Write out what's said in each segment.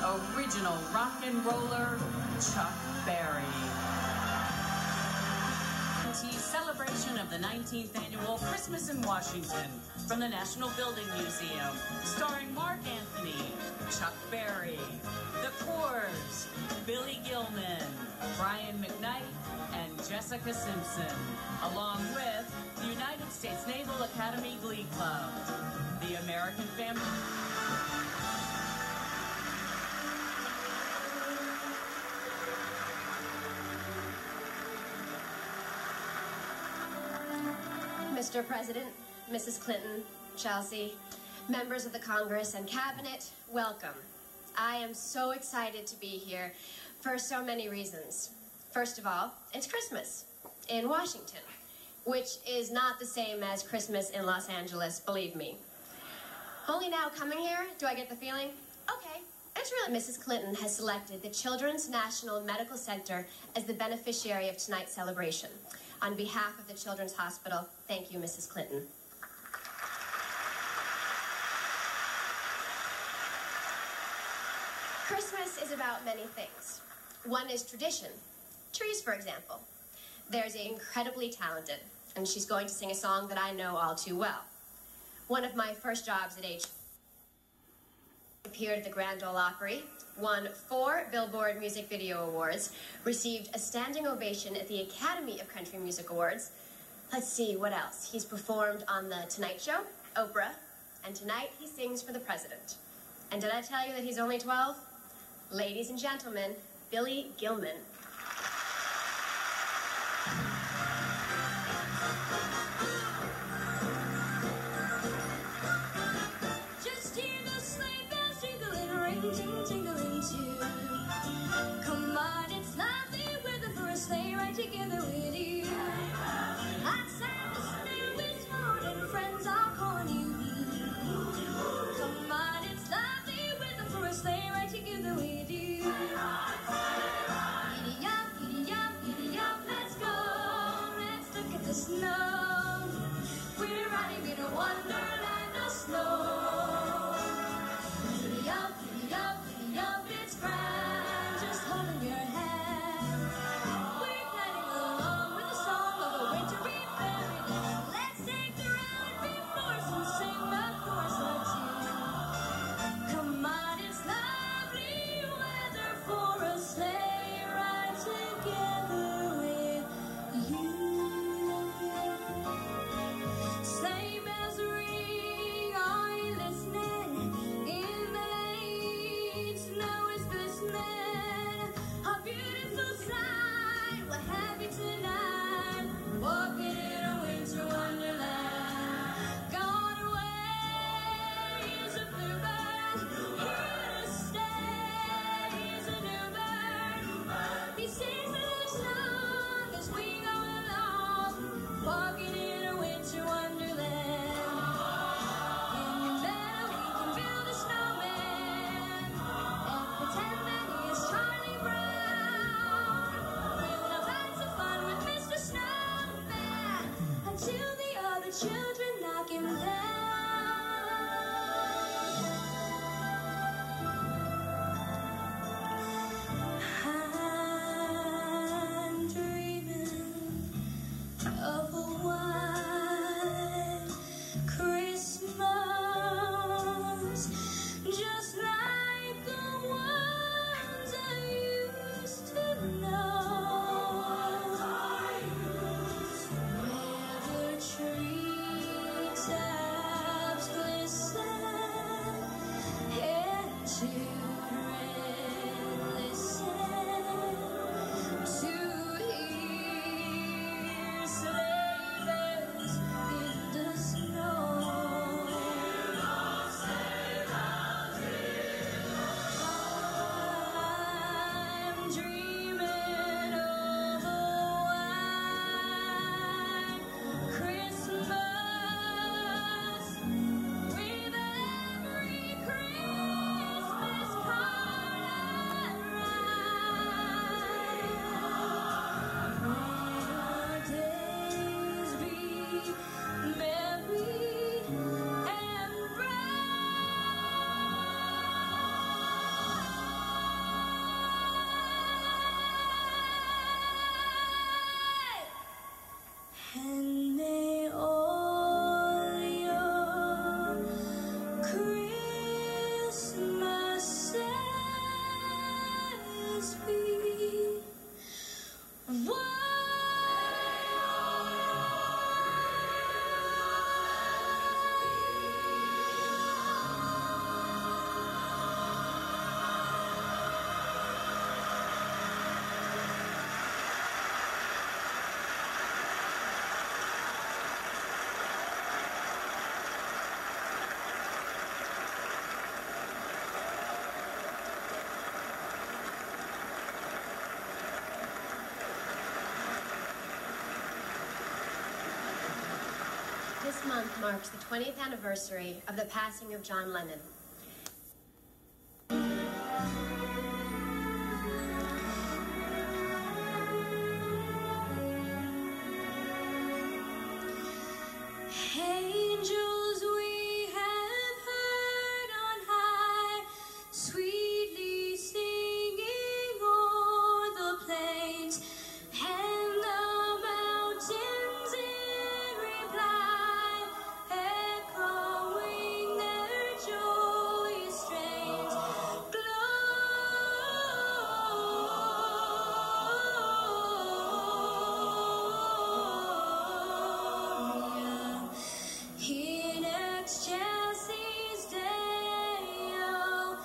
original rock and roller, Chuck Berry. Celebration of the 19th annual Christmas in Washington from the National Building Museum, starring Mark Anthony, Chuck Berry, The Corrs, Billy Gilman, Brian McKnight, and Jessica Simpson, along with the United States Naval Academy Glee Club, the American Family. Mr. President, Mrs. Clinton, Chelsea, members of the Congress and Cabinet, welcome. I am so excited to be here for so many reasons. First of all, it's Christmas in Washington, which is not the same as Christmas in Los Angeles, believe me. Only now coming here, do I get the feeling? Okay, it's really... Mrs. Clinton has selected the Children's National Medical Center as the beneficiary of tonight's celebration. On behalf of the Children's Hospital, thank you, Mrs. Clinton. Christmas is about many things. One is tradition. Trees, for example. There's incredibly talented, and she's going to sing a song that I know all too well. One of my first jobs at age... appeared at the Grand Ole Opry, won 4 Billboard Music Video Awards, received a standing ovation at the Academy of Country Music Awards. Let's see, what else? He's performed on The Tonight Show, Oprah, and tonight he sings for the president. And did I tell you that he's only 12? Ladies and gentlemen, Billy Gilman. Jingle, jingling too. Come on, it's lovely weather for a sleigh ride together with you. Outside the sleigh with Lord and friends all calling you. Come on, it's lovely weather for a sleigh ride together with you. Giddy up, let's go. Let's look at the snow. We're riding in a wonderland of snow. Yup, it's grand, just holding your hand. We're gliding along with the song of a wintry fairyland. Let's take the road before us and sing the chorus or two. Come on, it's lovely weather for a sleigh ride together with you. Sleigh bells ring, are you listening? In the snow is glistening, a beautiful sight. We'll have you tonight, walking in a winter wonderland. Gone away is a bluebird, here to stay is a new bird. He sings the next song as we go along, walking in a winter wonderland. In the meadow we can build a snowman and pretend that he is Charlie Brown. We'll have lots of fun with Mr. Snowman until the other children knock him down. I'm dreaming of a white Christmas, just like the ones I used to know, where the treetops glisten and children listen to hear sleigh bells in the snow. I'm dreaming of a white Christmas with every Christmas This month marks the 20th anniversary of the passing of John Lennon. Angels we have heard on high, sweetly singing o'er the plains, and the mountains in reply, echoing their joyous strains. Gloria in excelsis Deo,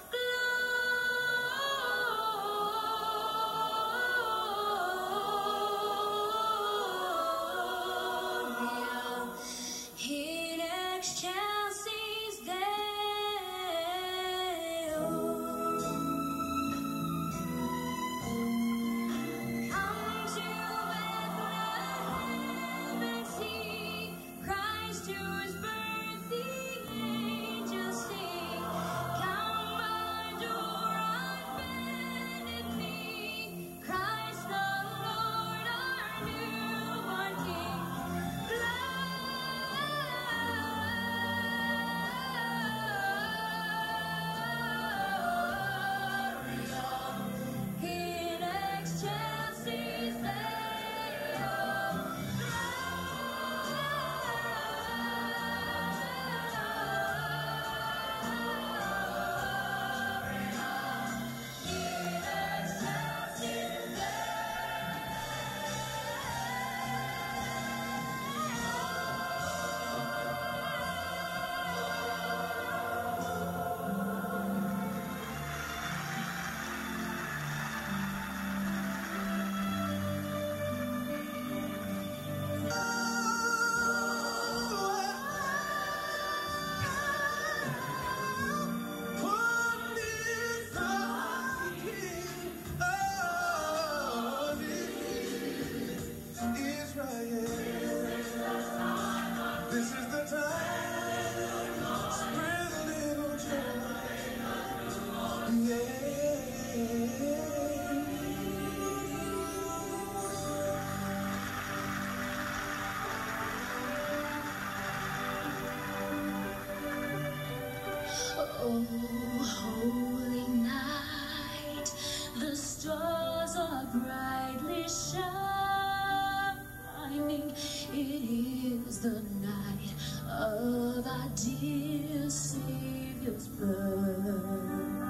Gloria in excelsis Deo. Come to Bethlehem and see Christ whose birth the angels sing. Come adore unbended knee, Christ the Lord, our newborn King. Gloria in excelsis Deo. This is the time, spread a little joy, yeah. Oh, holy night, the stars are brightly shining. It is the night of our dear Savior's birth.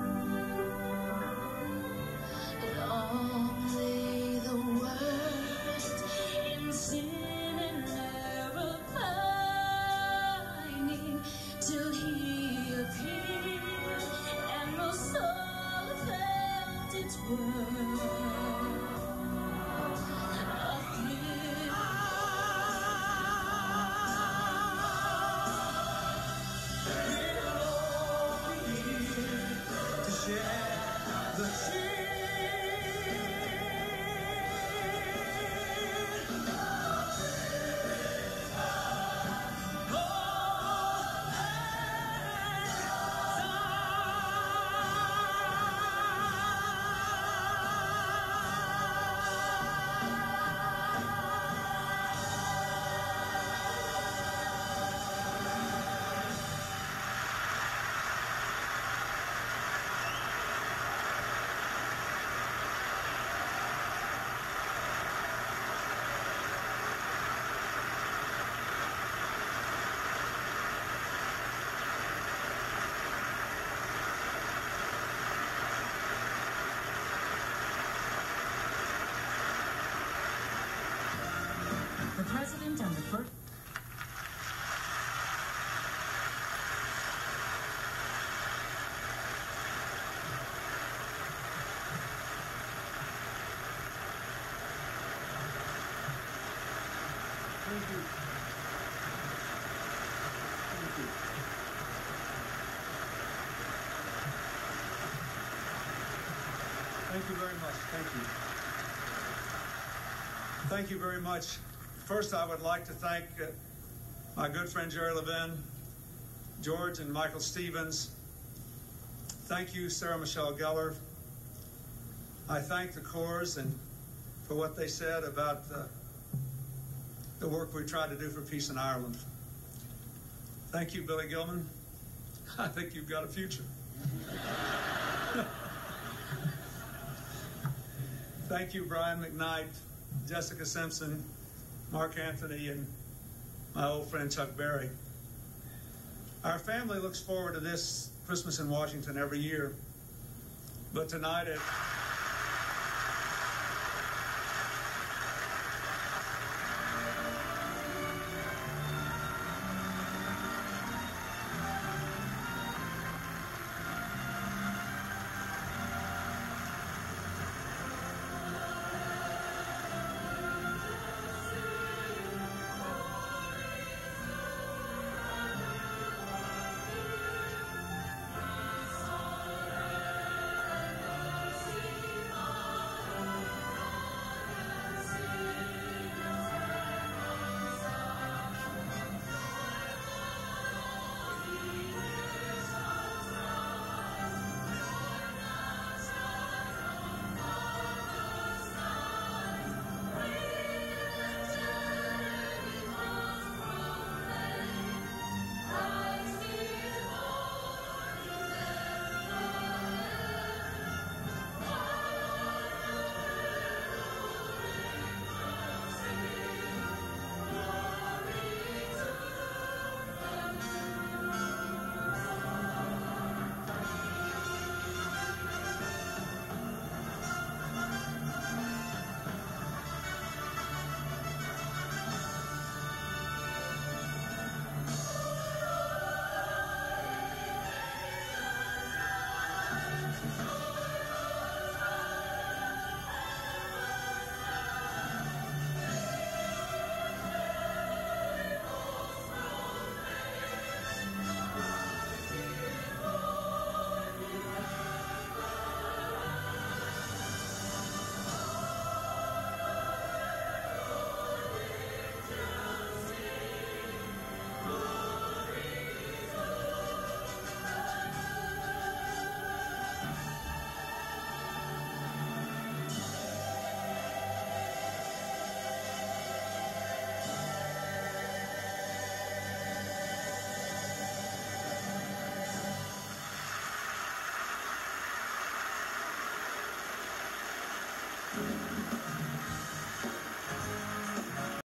Long lay the world in sin and error pining, till he appeared and the soul felt its worth. To share the The president and the first. Thank you. Thank you. Thank you very much. Thank you. Thank you very much. First, I would like to thank my good friend Jerry Levin, George and Michael Stevens. Thank you, Sarah Michelle Gellar. I thank the Corps and for what they said about the work we tried to do for peace in Ireland. Thank you, Billy Gilman. I think you've got a future. Thank you, Brian McKnight, Jessica Simpson, Mark Anthony, and my old friend Chuck Berry. Our family looks forward to this Christmas in Washington every year, but tonight at